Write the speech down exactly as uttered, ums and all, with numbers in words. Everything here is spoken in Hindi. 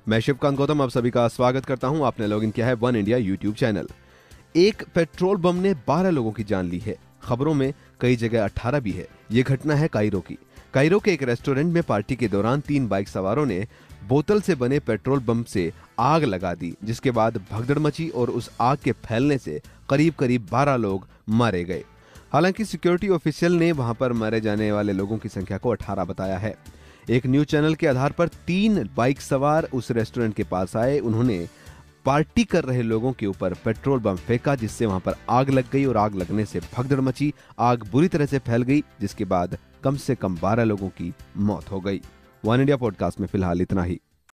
मैं शिवकांत गौतम आप सभी का स्वागत करता हूं। आपने लॉगिन किया है वन इंडिया यूट्यूब चैनल। एक पेट्रोल बम ने बारह लोगों की जान ली है। खबरों में कई जगह अठारह भी है। ये घटना है कायरो की। कायरो के एक रेस्टोरेंट में पार्टी के दौरान तीन बाइक सवारों ने बोतल से बने पेट्रोल बम से आग लगा दी, जिसके बाद भगदड़ मची और उस आग के फैलने से करीब करीब बारह लोग मारे गए। हालांकि सिक्योरिटी ऑफिशियल ने वहां पर मारे जाने वाले लोगों की संख्या को अठारह बताया है। एक न्यूज चैनल के आधार पर तीन बाइक सवार उस रेस्टोरेंट के पास आए। उन्होंने पार्टी कर रहे लोगों के ऊपर पेट्रोल बम फेंका, जिससे वहां पर आग लग गई और आग लगने से भगदड़ मची। आग बुरी तरह से फैल गई, जिसके बाद कम से कम बारह लोगों की मौत हो गई। वन इंडिया पॉडकास्ट में फिलहाल इतना ही।